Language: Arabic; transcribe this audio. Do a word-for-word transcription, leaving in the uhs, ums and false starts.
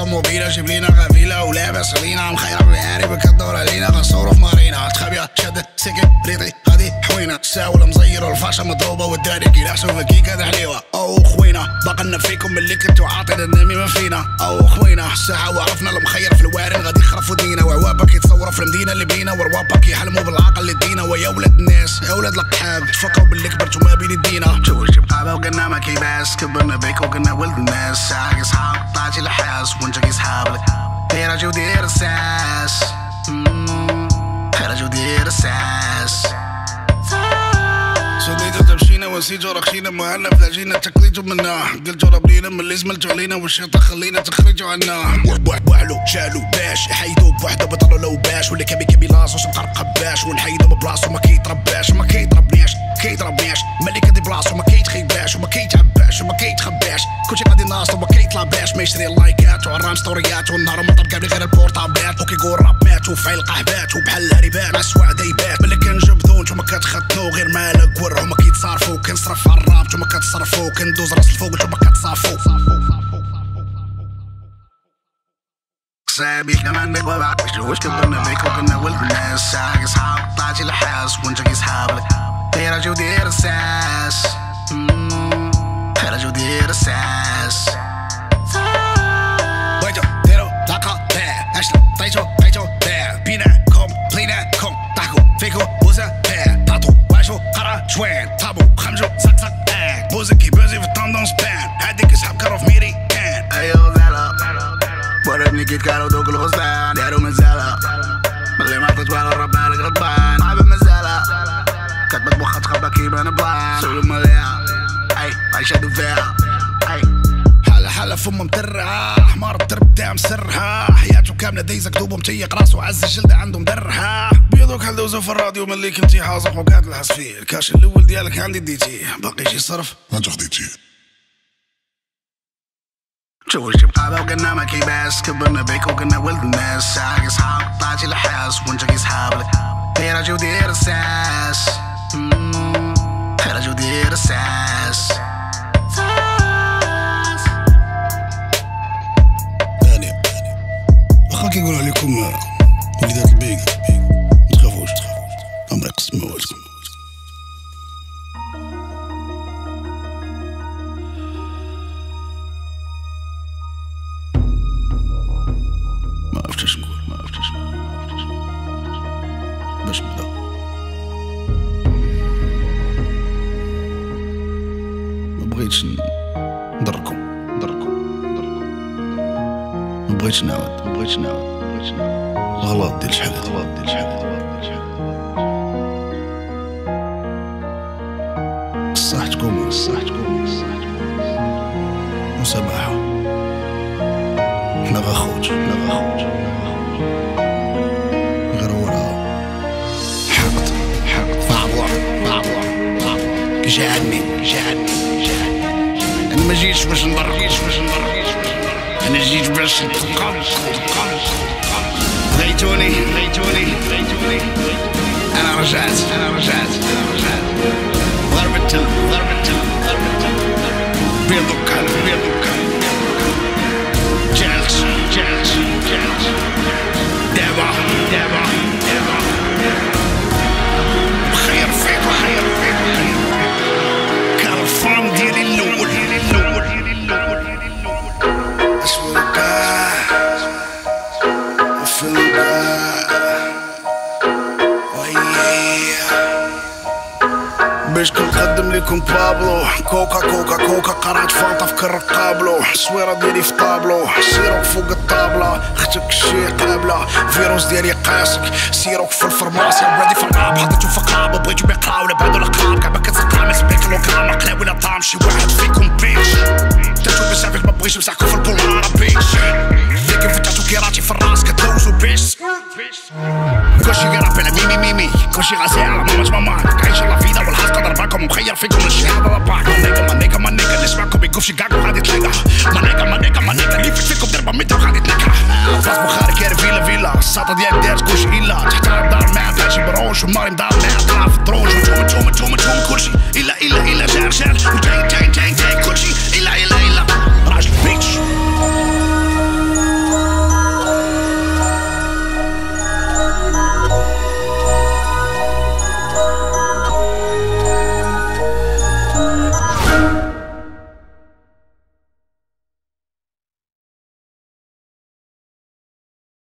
موبيلة جيب لينا غافيلة ولابس علينا مخير بالعاري بكدور علينا غنصورو في مارينا تخابية شدت سكت ريطي هادي حوينة الساولة مزيرة والفاشة مضروبة والداري كيلاحسو فكي كذا حليوة أو خوينا باقلنا فيكم اللي كنتو عاطينا النميمة فينا أو خوينا الساعة وعرفنا المخير في الوارن غادي يخرفو دينا وعوابك يتصوروا في المدينة اللي بينا وروابك يحلموا بالعقل اللي دينا ويا ولاد الناس يا ولاد القحاب تفكروا باللي كبرتو ما بين يدينا جوج بقابة وقلنا ما كيباس كبرنا بيك وقلنا ولد الناس ساعة صحاب طلعتي لحاس وانت كي صحابك دير اجي ودير الساس خير اجي ودير الساس سديتو تمشينا ونسيتو رخينا معنا فلاجينا تكليتو منا قلتو ربينا من اللي زملتو علينا والشيطان خلينا تخرجوا عنا بوحلو شالو باش حيدو بوحدو بطلو لو باش واللي كبي كبي لاصو مقرقب باش ونحيدو ببلاصو ما كيترباش ما كيضربناش كيضربناش ملي كدي بلاصو ما كيتخيباش وما كيتعباش وما كيتخباش كلشي غادي ناصلو ما كيطلباش ما يشري اللايكات وعرام ستوريات والنهار مطر كامل غير البورطابات وكيقول راب مات وفايل قهبات وبحال الهريبات مع السواع دايبات ملي كنجبدو نتوما كتخدو غير مالك ور هما كيتصارفو كنصرف على الراب نتوما كتصرفو كندوز راس الفوق نتوما كتصافو صاحبي كمان بيك وبعد واش كبرنا بيك وكنا ولد الناس ساعة صحاب طلعتي لحاس وانت كي صحابك دير اجي ودير الساس خير اجي ودير الساس ويجو ديرو لاقا باع اشلا طيجو طيجو باع بيناكم بليناكم ضحكو فيكو بوزا باع طاطو واشو قرا شوين طابو خمجو زق زق باع بوزكي بوزي في التندونس بان هاديك صحاب كارو في ميري كان ايو زالا وربني كيت كارو دوك الغصان دارو مزالة ملي ما عطيت والو ربالك غضبان عابد مزالة كتبت بوخا تخبى كيبان بلان سولو مليا اي عيشادو فيها اي حالة حالة فم مترعة حمار الدرب تاع مسرحة حياته كاملة دايزة كتوبو متيق راسو عز الجلدة عنده مدرحة بيضوك حل دوزو في الراديو ملي كنتي حاصح وقاعد الحس فيه الكاش الأول ديالك عندي ديتيه باقي شي صرف هانت خديتيه جوج بقابة وقلنا ما كيباس كبرنا بيك وقلنا ولد الناس ساعة صحاب طلعتي لحاس وانت كي صحابك دير اجي ودير الساس خير اجي ودير الساس هاني واخا كيقولو عليكم وليدات البيغ متخافوش عمري يقسم موالكم ما عرفتش نقول ما عرفتش نقول ما عرفتش نقول باش نبدا ما بغيتش نضركم نضركم نضركم ما بغيتش نعاود ما بغيتش نعاود ما بغيتش نعاود الغلط ديال شحال هذا الغلط ديال شحال هذا الغلط ديال شحال صحتكم صحتكم صحتكم مسامحة حنا غاخوت حنا غاخوت غير وراها حقد حقد فعبوع فعبوع فعبوع جاعني جاعني جاعني انا ما جيتش باش نضر جيتش باش نضر انا جيت باش نتقام نتقام ليتوني ليتوني ليتوني انا رجعت انا رجعت انا رجعت ضربت ضربت ضربت بيضك على بيضك جالس جالس جالس دابا دابا دابا بخير فيك بخير فيك كان الفرم ديالي الاول الاول اسمو كاع وفلو كاع باش كنقدم لكم بابلو كوكا كوكا كوكا قرعت فانطا في كر قابلو الصويره ديالي في طابلو سيروك فوق الطابله اختك شي قابله فيروس ديالي قاسك سيروك في الفرماسي بلادي في الراب حطيتو في قابه بغيتو بيقراو ولا بعدو القراب كاع ما كتلقى ما سبيك لو كرام قلاوي لا طعم شي واحد فيكم بيش تاتو بسافيك ما بغيتش نمسحكو في البول عربيش فيك فتاتو كيراتي في الراس كتلوزو بيش كلشي كيرابي على ميمي ميمي كلشي غازي على مامات ماماك عايشه لا فيدا والحاس قدر معاكم مخير فيكم الشهاده باك مانيكا مانيكا مانيكا اللي سمعكم يقفش كاع وغادي تلاقى مانيكا مانيكا مانيكا اللي فيكم ضربه ميتا وغادي تلاقى فاس بخاري كاير فيلا فيلا الساطه ديالك دارت كلشي الا تحت الدار ما عندهاش بروش وماري مدار ما طلع في الدروج وانتوما انتوما انتوما انتوما كلشي الا الا الا جار جار وجاي جاي